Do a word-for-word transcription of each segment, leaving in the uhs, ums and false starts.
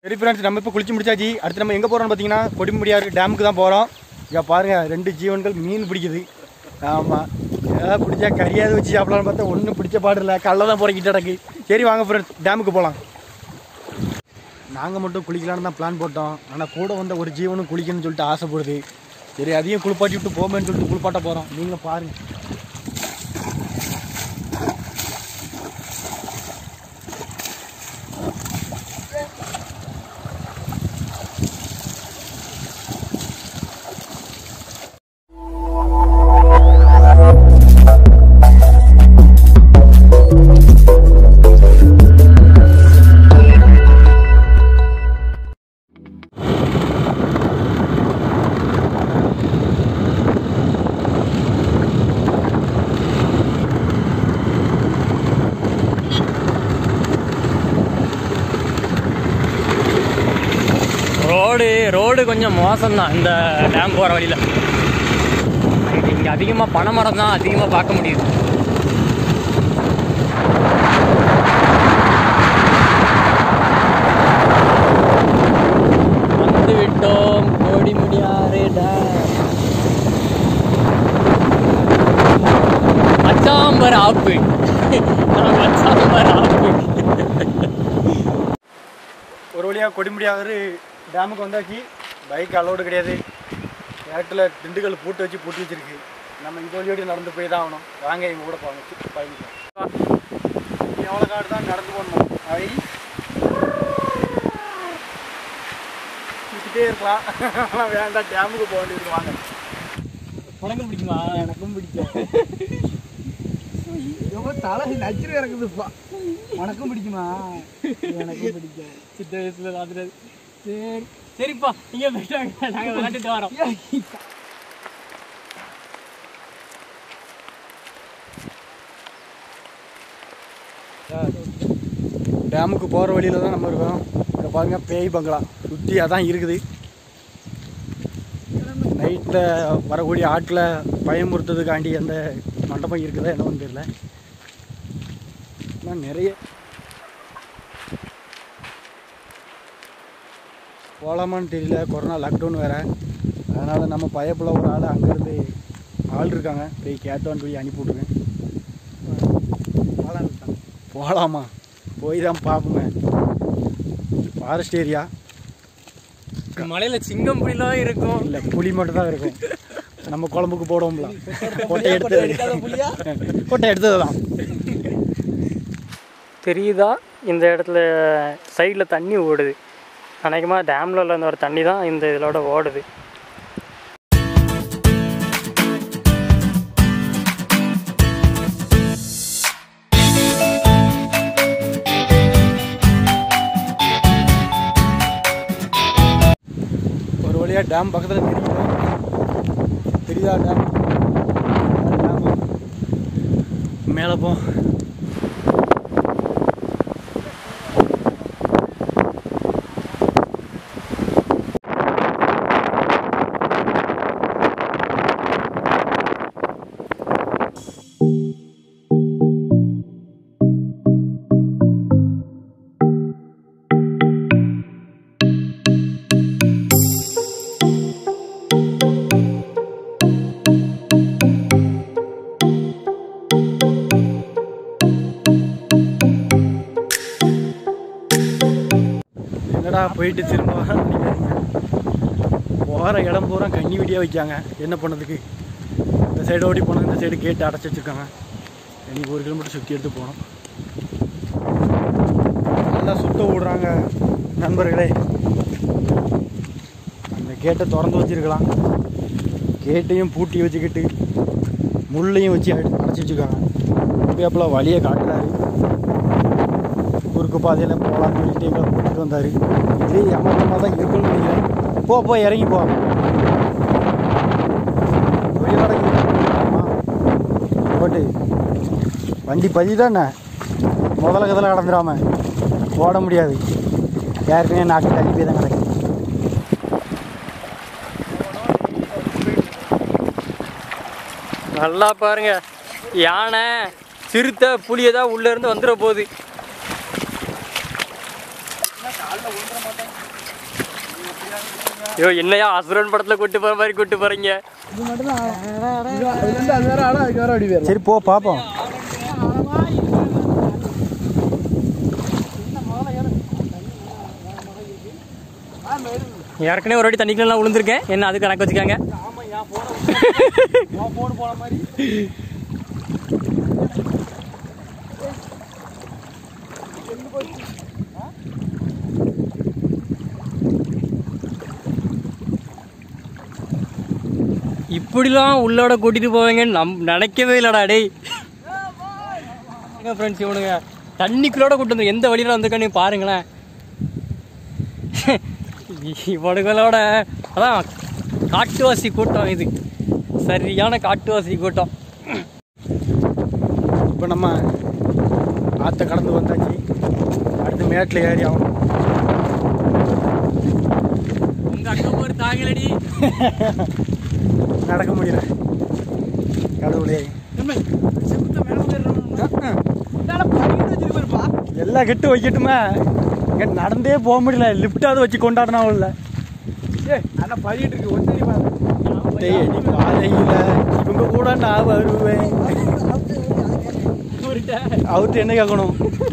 சரி ஃப்ரெண்ட்ஸ், நம்ம இப்போ குளிச்சு முடிச்சாச்சு. அடுத்து நம்ம எங்கே போகிறோம்னு பார்த்தீங்கன்னா கொடிமுடியாறு டேமுக்கு தான் போகிறோம். இங்கே பாருங்கள், ரெண்டு ஜீவன்கள் மீன் பிடிக்குது. ஆமாம், ஏதாவது பிடிச்சா கறியாவது வச்சு சாப்பிடலான்னு பார்த்தா ஒன்றும் பிடிச்ச பாடு இல்லை, கல்ல தான் போகிறக்கிட்ட கிடக்கு. சரி வாங்க ஃப்ரெண்ட்ஸ், டேமுக்கு போகலாம். நாங்கள் மட்டும் குளிக்கலான்னு தான் பிளான் போட்டோம். ஆனால் கூட வந்த ஒரு ஜீவனும் குளிக்கணும்னு சொல்லிட்டு ஆசைப்படுது. சரி அதையும் குளிப்பாட்டி விட்டு போமேன்னு சொல்லிட்டு குளிப்பாட்ட போகிறோம். நீங்களும் பாருங்கள். ரோடு ரோடு கொஞ்சம் மோசம்தான் இந்த டேம் போகிற வழியில். இங்கே அதிகமாக பனைமரம் தான் அதிகமாக பார்க்க முடியுது. வந்து விட்டோம் கொடிமுடியாறு டேம். அச்சாம்பர் ஆப்பு அச்சாம்பர் ஆப்பு. ஒரு வழியாக கொடிமுடியாறு டேமுக்கு வந்தாச்சு. பைக் அலோடு கிடையாது. நேரத்தில் திண்டுக்கல் பூட்டு வச்சு பூட்டி வச்சுருக்கு. நம்ம இந்த வழியோடு நடந்து போய் தான் ஆகணும். வாங்க இவங்க கூட போகணும். பழகிக்கலாம். எவ்வளோ காடு தான் நடந்து போகணும். அவை சுற்றிட்டே இருக்கலாம். ஆனால் வேண்டாம், டேமுக்கு போக வேண்டியது. வாங்க. உனக்கும் பிடிக்குமா? எனக்கும் பிடிக்கும். ரொம்ப தலை நச்சுரு இறக்குதுப்பா. உனக்கும் பிடிக்குமா? எனக்கும் பிடிக்கும். சித்த வயசுல ராத்திரி. சரி சரிப்பா, நீங்கள் போயிட்டாங்க, நாங்கள் விளையாண்டுட்டு வரோம். டேமுக்கு போகிற வழியில் தான் நம்ம இருக்கோம். இங்கே பாருங்கள், பேய் பங்களா சுற்றி அதான் இருக்குது. நைட்டில் வரக்கூடிய ஆட்களை பயமுறுத்துறதுக்காண்டி அந்த மண்டபம் இருக்குதா என்னன்னு தெரியல. ஆனால் நிறைய போகலாமான்னு தெரியல. கொரோனா லாக்டவுன் வேறு. அதனால் நம்ம பயப்புல ஒரு ஆள் அங்கேருந்து ஆள் இருக்காங்க, போய் கேட்டோன்னு போய் அனுப்பி விட்ருக்கேன். போகலாமா? போய் தான் பார்ப்போங்க. Forest area. மலையில் சிங்கம் புலிலாம் இருக்கும். இல்லை, புலி மட்டும் தான் இருக்கும். நம்ம குழம்புக்கு போடுவோம்ல, கொட்டை எடுத்து கொட்டை எடுத்தது தான். தெரியுதா? இந்த இடத்துல சைடில் தண்ணி ஓடுது. அநேகமாக டேமில் உள்ள அந்த ஒரு தண்ணி தான் இந்த இதோட ஓடுது. ஒரு வழியாக டேம் பக்கத்தில் தெரியுதா? தெரியுதா டேம்? மேலே போ. என்னடா போயிட்டு திரும்ப போகிற இடம் பூரா கண்ணி வெடியாக வைக்காங்க. என்ன பண்ணதுக்கு? இந்த சைடு ஓடி போனோம், இந்த சைடு கேட்டு அடைச்சி வச்சுருக்காங்க. இன்னைக்கு ஒரு கிலோமீட்டர் சுற்றி எடுத்து போகணும். நல்லா சுத்த விடுறாங்க நண்பர்களே. அந்த கேட்டை திறந்து வச்சுருக்கலாம். கேட்டையும் பூட்டி வச்சுக்கிட்டு முள்ளையும் வச்சு அடைச்சி வச்சுருக்காங்க. அப்போலாம் வழியை காட்டுறாரு. குறுக்கு பாதையில் போகலான்னு சொல்லிட்டு எங்களை கூட்டிகிட்டு வந்தார். இதே அம்மா தான் இருக்குன்னு நினைக்கிறேன். போ போ இறங்கி போ. போட்டு வண்டி பதி தானே, முதல்ல கதில் கடந்துடாம ஓட முடியாது. யாருக்குமே நாக்கு தள்ளி போய் தான் கிடக்கு. நல்லா பாருங்க, யானை சிறுத்தை புளியதான் உள்ள இருந்து வந்துட போகுது. காலில் ஊன்ற மாட்டேன். ஐயோ என்னையா அசுரன் படத்தில் கூட்டு போகிற மாதிரி கூட்டு போகிறீங்க. சரி போ பார்ப்போம். ஏற்கனவே ஒரு வாட்டி தண்ணிக்குள்ளலாம் விழுந்திருக்கேன். என்ன அது கணக்கு வச்சுக்காங்க. இப்படிலாம் உள்ளோட கூட்டிட்டு போவீங்கன்னு நம் நினைக்கவே இல்லடா டேய். ஃப்ரெண்ட்ஸ் இவனுங்க தண்ணிக்குள்ளோட கூட்டு வந்து எந்த வழியில வந்திருக்கானு பாருங்களேன். இவனுங்களோட அதான் காட்டுவாசி கூட்டம், இது சரியான காட்டுவாசி கூட்டம். இப்போ நம்ம ஆற்றை கடந்து வந்தாச்சு. அடுத்து மேட்டில் ஏறி ஆகணும். உங்க அக்கா ஒரு தாங்கலடி நடக்க முடியல. கடவுளே எல்லாம் கெட்டு வைக்கட்டுமா? இங்கே நடந்தே போக முடியல. லிஃப்டாவது வச்சு கொண்டாடினா உள்ள ஆனால் பழிட்டு இருக்கு. ஒன்றே காலையில் இவங்க கூட நான் வருவேன். அவர்கிட்ட என்ன கேட்கணும்?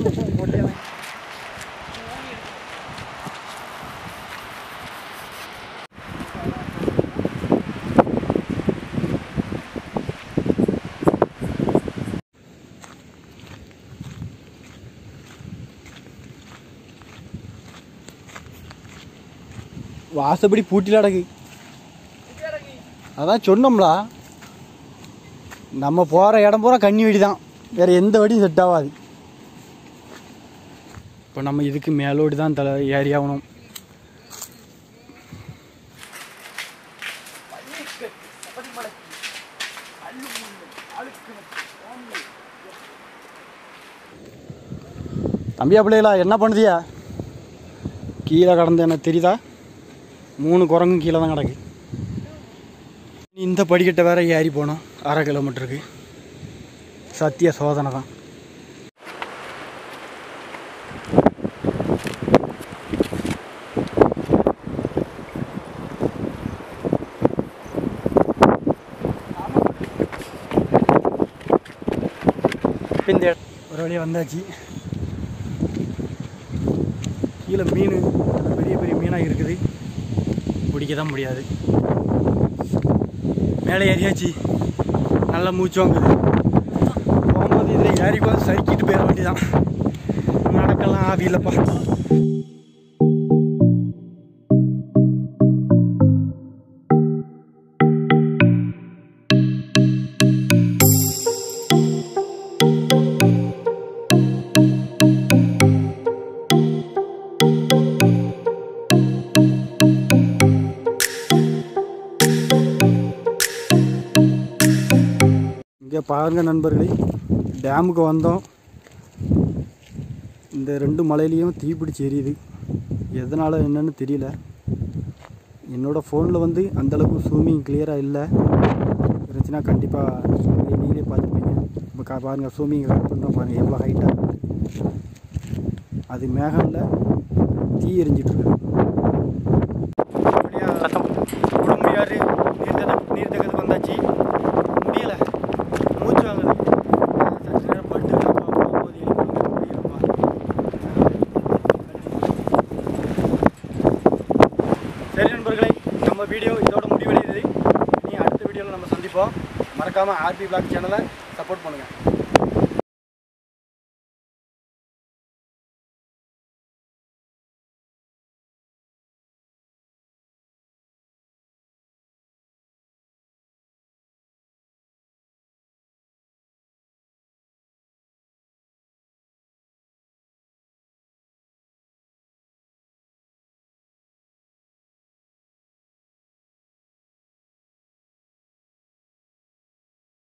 வாசப்படி பூட்டில அடக்கு. அதான் சொன்னோம்லா, நம்ம போகிற இடம் பூரா கன்னி வெடி தான், வேறு எந்த வடியும் செட் ஆகாது. இப்போ நம்ம இதுக்கு மேலோடி தான் தலை ஏறி ஆகணும். தம்பியா பிள்ளைகளா என்ன பண்ணுதியா? கீழே கடந்து என்ன தெரியுதா? மூணு குரங்கும் கீழே தான் கிடக்கு. இந்த படிக்கட்டை வேற ஏறி போனோம். அரை கிலோமீட்டருக்கு. சத்திய சோதனை தான். இந்த ஒரு வழியாக வந்தாச்சு. கீழே மீன் பெரிய பெரிய மீனாக இருக்குது. பிடிக்க தான் முடியாது. மேலே ஏறியாச்சு. நல்லா மூச்சு வாங்குது. போகும்போது இதில் ஏறி போது சறுக்கிட்டு போயிட வேண்டியதான். நடக்கலாம் ஆவி இல்லைப்பா. இங்கே பாருங்க நண்பர்களே, டேமுக்கு வந்தோம். இந்த ரெண்டு மலையிலையும் தீப்பிடிச்சு எரியுது. எதனால் என்னன்னு தெரியல. என்னோடய ஃபோனில் வந்து அந்தளவுக்கு ஜூமிங் கிளியராக இல்லை. இருந்துச்சுன்னா கண்டிப்பாக நீங்களே பார்த்துப்பீங்க. இப்போ கா பாருங்கள் ஜூமிங் கட் பண்ணுறோம் பாருங்கள் எவ்வளோ ஹைட்டாக. அது மேகம்ல தீ எரிஞ்சிட்ருக்கு. உடம்புயாரு நீர்த்தது நீர்த்தக்கத்துக்கு வந்தாச்சு. முடியலை, மூச்சு வாங்குது. சற்று நேரம் பட்டு போகும்போது முடியலப்பா. சரி நண்பர்களே, நம்ம வீடியோ இதோட முடிவடையுது. நீ அடுத்த வீடியோவில் நம்ம சந்திப்போம். மறக்காமல் ஆர்பி விளாக் சேனலை சப்போர்ட் பண்ணுங்கள்.